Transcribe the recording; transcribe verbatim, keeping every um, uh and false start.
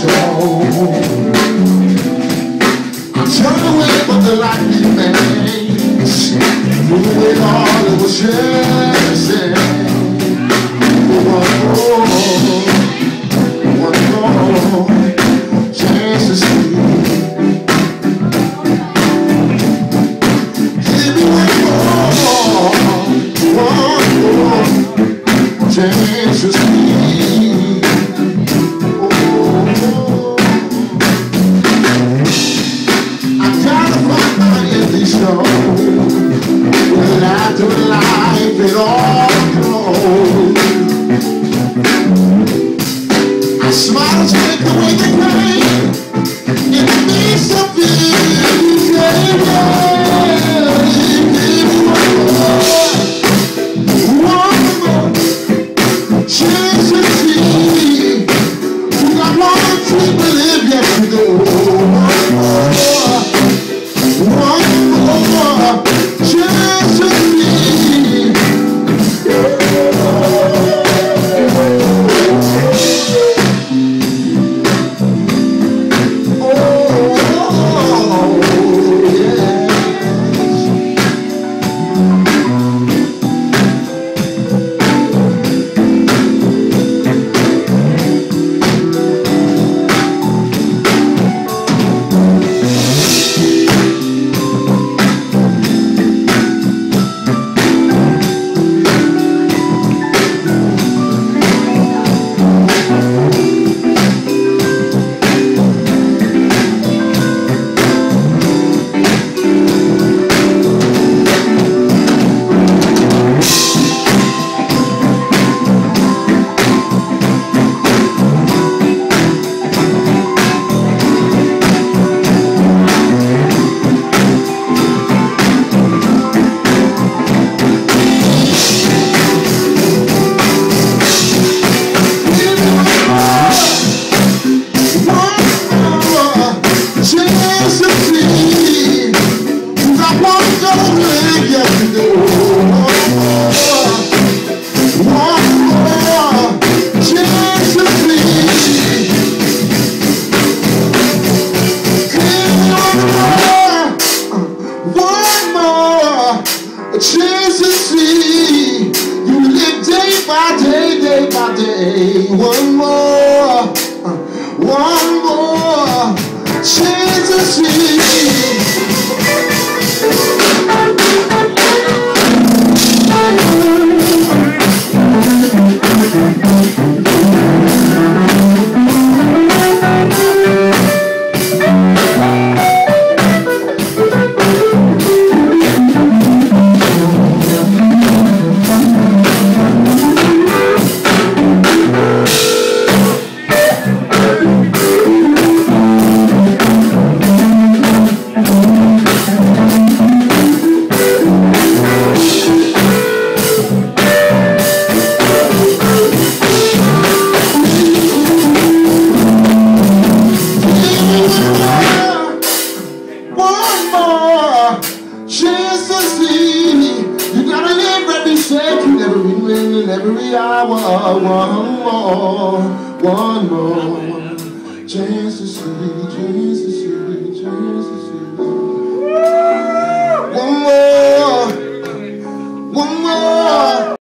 soul. I'm turning away from the light remains. Moving away all it was chasing. One more, one more chance to see. Give me one more, one more chance to see. Oh, I gotta find my empty soul. When after life it all goes, I smile and take away the pain. It means to be yeah. A chance to see you live day by day, day by day. One more, one more chance to see. Every hour, one more, one more chance to see, chance to see, chance to see. One more, one more.